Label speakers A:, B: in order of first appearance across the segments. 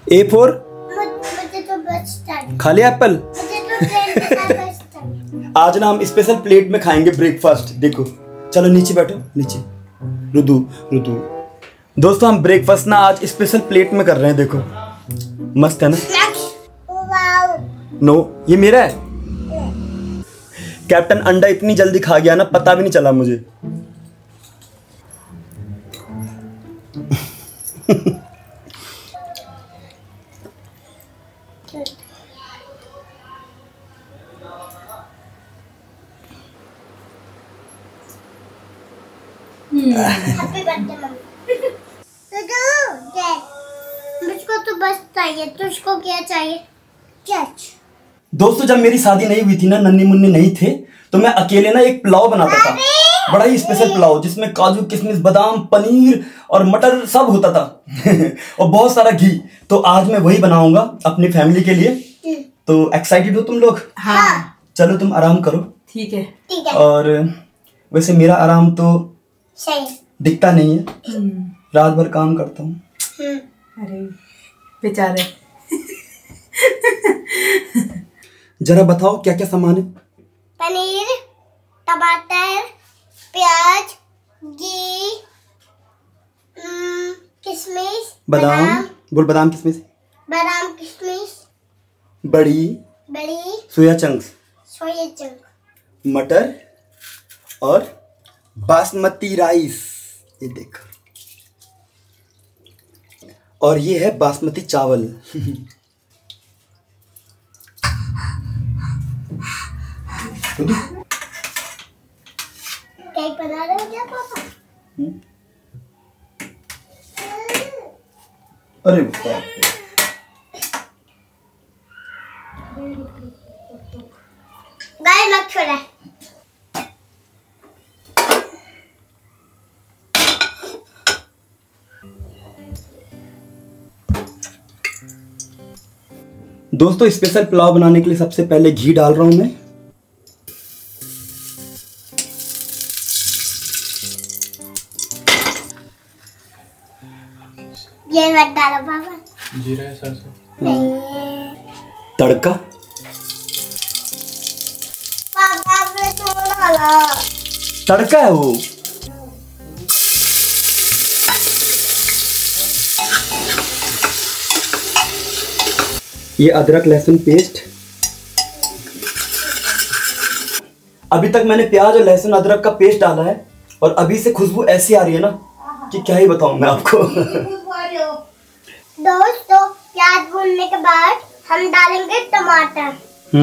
A: ए four
B: मुझे तो बस
A: खा लिया एप्पल।
B: मुझे तो ट्रेन के साथ बस
A: आज ना हम स्पेशल प्लेट में खाएंगे ब्रेकफास्ट। देखो चलो नीचे बैठो, नीचे। रुदू रुदू दोस्तों, हम ब्रेकफास्ट ना आज स्पेशल प्लेट में कर रहे हैं। देखो मस्त है ना।
B: वाओ।
A: नो ये मेरा है। कैप्टन अंडा इतनी जल्दी खा गया ना, पता भी नहीं चला मुझे।
B: Happy birthday mummy. मुझको तो बस चाहिए, तुझको क्या चाहिए? कैच।
A: दोस्तों जब मेरी शादी नहीं हुई थी ना, नन्ही मुन्नी नहीं थे, तो मैं अकेले ना एक पुलाव बनाता था, बड़ा ही स्पेशल पुलाव जिसमें काजू किशमिश बादाम पनीर और मटर सब होता था और बहुत सारा घी। तो आज मैं वही बनाऊंगा अपनी फैमिली के लिए। तो एक्साइटेड हो तुम लोग?
B: हाँ।
A: चलो तुम आराम करो।
C: ठीक है।
B: ठीक है।
A: और वैसे मेरा आराम तो
B: सही
A: दिखता नहीं है, रात भर काम करता हूँ।
C: अरे बेचारे।
A: जरा बताओ क्या क्या सामान है?
B: पनीर, टमाटर, प्याज, घी, किशमिश,
A: बादाम बोल, बादाम किशमिश,
B: बादाम किशमिश,
A: बड़ी
B: बड़ी
A: सोया चंक्स,
B: सोया चंक,
A: मटर और बासमती राइस। ये देखो, और ये है बासमती चावल।
B: केक बना रहे हो क्या पापा?
A: अरे बाप रे।
B: गाय मत छोड़ा।
A: दोस्तों स्पेशल पुलाव बनाने के लिए सबसे पहले घी डाल रहा हूं मैं।
B: ये मत डालो पापा।
D: जीरा है सरसों।
A: तड़का,
B: पापा आपने तो डाला।
A: तड़का है वो। ये अदरक लहसुन पेस्ट। अभी तक मैंने प्याज और लहसुन अदरक का पेस्ट डाला है और अभी से खुशबू ऐसी आ रही है ना कि क्या ही बताऊं मैं आपको।
B: दोस्तों प्याज भूनने के बाद हम डालेंगे टमाटर।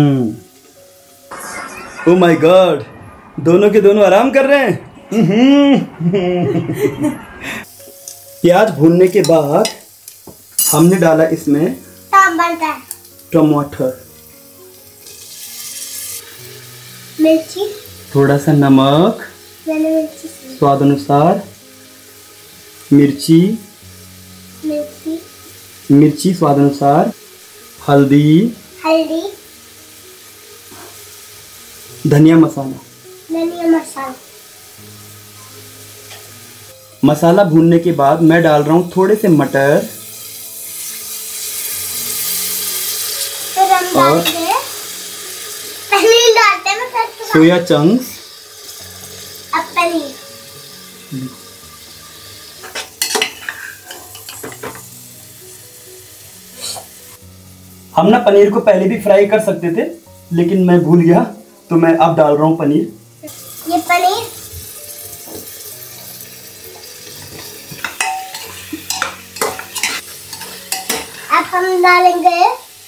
A: ओ माय गॉड, दोनों के दोनों आराम कर रहे हैं। प्याज भूनने के बाद हमने डाला इसमें टमाटर,
B: मिर्ची,
A: थोड़ा सा नमक,
B: मैंने मिर्ची,
A: स्वाद अनुसार, मिर्ची
B: मिर्ची,
A: मिर्ची स्वाद अनुसार, हल्दी,
B: हल्दी,
A: धनिया मसाला।
B: धनिया मसाला।
A: मसाला भूनने के बाद मैं डाल रहा हूँ थोड़े से मटर
B: फिर हम डालेंगे पनीर, डालते हैं फिर
A: सोया चंक्स।
B: अब पनीर।
A: हम ना पनीर को पहले भी फ्राई कर सकते थे, लेकिन मैं भूल गया, तो मैं अब डाल रहा हूँ पनीर।
B: ये पनीर अब हम डालेंगे।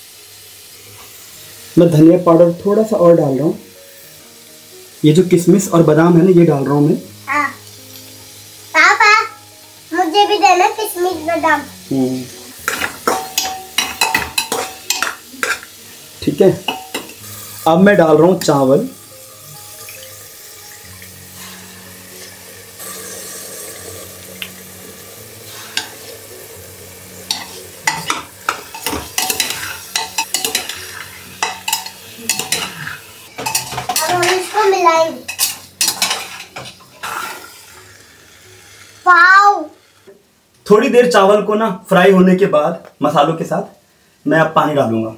A: मैं धनिया पाउडर थोड़ा सा और डाल रहा हूँ। ये जो किशमिश और बादाम है ना, ये डाल रहा हूँ मैं।
B: हाँ पापा मुझे भी देना किशमिश बादाम।
A: ठीक है, अब मैं डाल रहा हूँ चावल।
B: अब हम इसको मिलाएंगे। वाओ
A: थोड़ी देर चावल को ना फ्राई होने के बाद मसालों के साथ मैं अब पानी डालूंगा।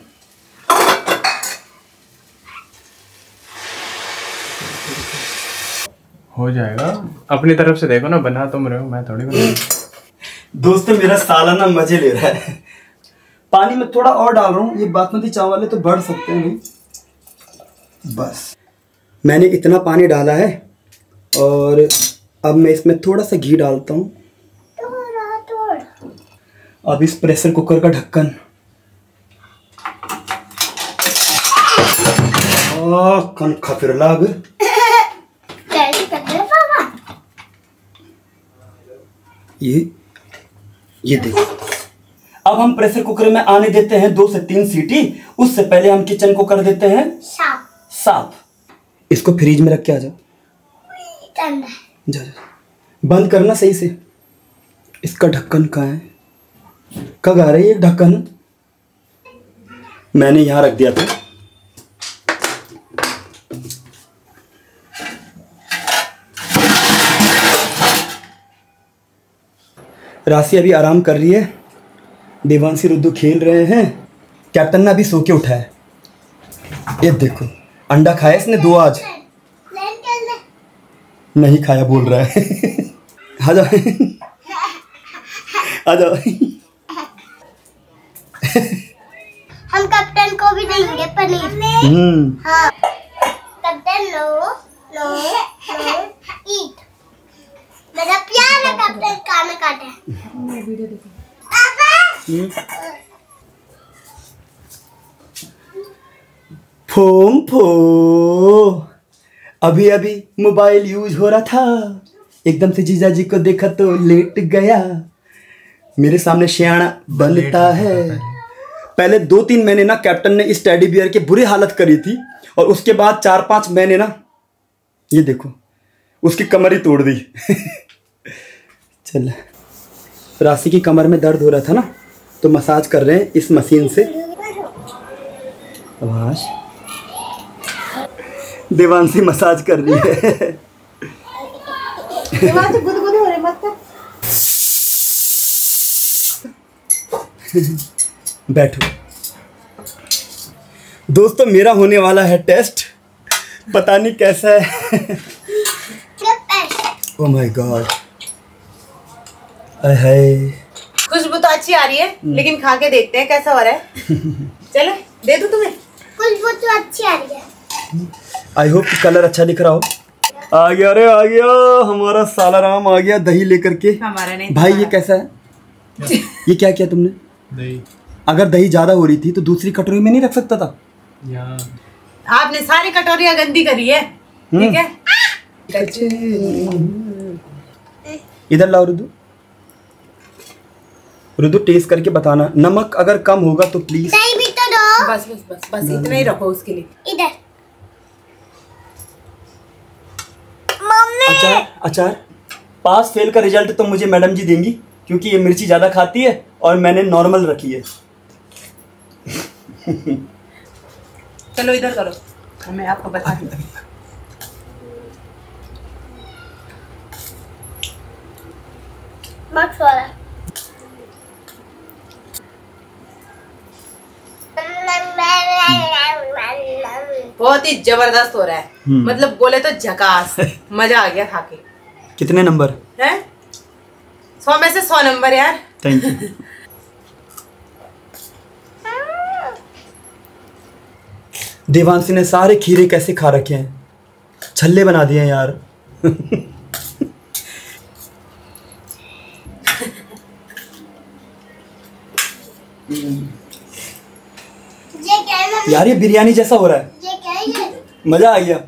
D: हो जाएगा, अपनी तरफ से देखो ना, बना तुम रहे हो, मैं थोड़ी बना।
A: दोस्तों मेरा सालाना मजे ले रहा है। पानी में थोड़ा और डाल रहा हूँ, ये बासमती चावल है तो बढ़ सकते हैं नहीं। बस मैंने इतना पानी डाला है और अब मैं इसमें थोड़ा सा घी डालता हूँ। अब इस प्रेशर कुकर का ढक्कन कन खफिर लाग ये देखो। अब हम प्रेशर कुकर में आने देते हैं 2 से 3 सीटी। उससे पहले हम किचन को कर देते हैं साफ। इसको फ्रिज में रख के आ जाओ। जा बंद करना सही से। इसका ढक्कन कहाँ है? कब आ रही है ढक्कन? मैंने यहां रख दिया था। राशि अभी आराम कर रही है, देवांशी रुद्दू खेल रहे हैं, कैप्टन ने अभी सो के उठा है। ये देखो अंडा खाया इसने 2 आज। नहीं खाया बोल रहा है। आ जाओ आ जाओ।
B: हम कैप्टन को भी देंगे पनीर। हाँ कैप्टन नो ईट। मेरा प्यार है कैप्टन, खाना काटे।
A: फोम फो अभी अभी मोबाइल यूज हो रहा था, एकदम से जीजा जी को देखा तो लेट गया। मेरे सामने सियाना बनता है। पहले 2-3 महीने ना कैप्टन ने इस टेडी बियर की बुरी हालत करी थी और उसके बाद 4-5 महीने ना ये देखो उसकी कमर ही तोड़ दी। चल राशि की कमर में दर्द हो रहा था ना तो मसाज कर रहे हैं इस मशीन से। आवाज देवांशी मसाज कर रही है।
C: देवांशी गुदगुदी हो रही मत कर।
A: बैठो दोस्तों, मेरा होने वाला है टेस्ट, पता नहीं कैसा है। ओह माय गॉड, हाय
C: खुशबू तो अच्छी आ रही है लेकिन खा के देखते हैं कैसा हो रहा है। चलो दे दूं तुम्हें?
B: खुशबू तो अच्छी आ रही है।
A: आई होप कि कलर अच्छा दिख रहा हो। आ गया रे आ गया, हमारा सालाराम आ गया दही लेकर के।
C: हमारा नहीं
A: भाई ये कैसा है? ये क्या किया तुमने?
D: दही।
A: अगर दही ज्यादा हो रही थी तो दूसरी कटोरी में नहीं रख सकता था?
C: आपने सारी कटोरियां गंदी करी है। ठीक है
A: इधर लाओ रुदू। रुदू टेस्ट करके बताना, नमक अगर कम होगा तो प्लीज।
B: दही भी तो दो।
C: बस बस बस बस इतना ही रखो उसके लिए।
B: इधर मम्मी।
A: अचार पास फेल का रिजल्ट तो मुझे मैडम जी देंगी क्योंकि ये मिर्ची ज्यादा खाती है और मैंने नॉर्मल रखी है।
C: चलो इधर करो, मैं आपको बता दूं।
B: मत छोड़ा।
C: बहुत ही जबरदस्त हो रहा है, मतलब बोले तो झकास। मजा आ गया खा के।
A: कितने नंबर
C: है? 100 में से 100 नंबर यार।
A: Thank you. देवांशी ने सारे खीरे कैसे खा रखे हैं, छल्ले बना दिए हैं यार।
B: ये क्या है मम्मी?
A: यार ये बिरयानी जैसा हो रहा है,
B: ये क्या है ये?
A: मजा आ गया।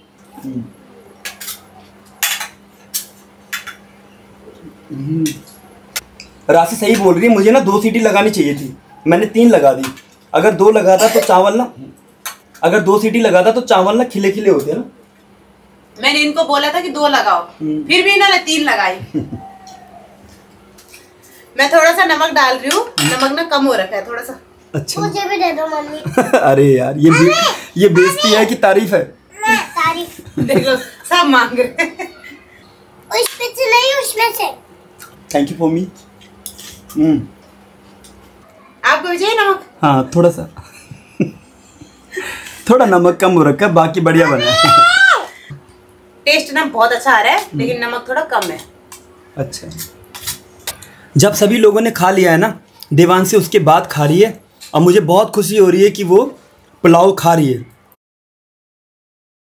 A: राशि सही बोल रही है, मुझे ना 2 सीटी लगानी चाहिए थी, मैंने 3 लगा दी। अगर 2 लगाता तो चावल ना, अगर 2 सीटी लगाता तो चावल ना खिले खिले होते ना।
C: मैंने इनको बोला था कि 2 लगाओ, फिर भी इन्होंने 3 लगाई। मैं थोड़ा सा नमक डाल रही हूँ, नमक ना कम हो रखा है थोड़ा सा।
A: अच्छा
B: मुझे भी दे दो मम्मी।
A: अरे यार ये बेइज्जती है कि तारीफ है?
B: तारीफ।
C: देखो सब मांग रहे हैं।
B: उसमें से नहीं, उसमें से।
A: Thank you for me.
C: आपको भी चाहिए नमक?
A: हाँ थोड़ा सा थोड़ा नमक कम हो रखा है, बाकी बढ़िया बना है।
C: टेस्ट ना बहुत अच्छा आ रहा है, लेकिन नमक थोड़ा कम है।
A: अच्छा, जब सभी लोगों ने खा लिया है ना, देवांशी उसके बाद खा रही है और मुझे बहुत खुशी हो रही है कि वो पुलाव खा रही है।